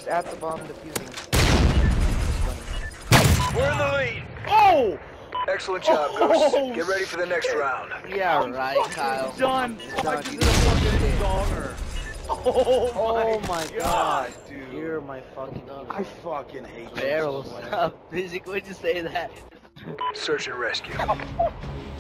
at the bomb defusing. We're in the lead. Oh! Excellent job, Ghost. Get ready for the next round. Yeah, right, Kyle. Done. It's done. This You is a fucking did. goner. Oh my god, dude. you're my fucking I fucking hate you. barrels. Physic, why'd you say that? Search and rescue.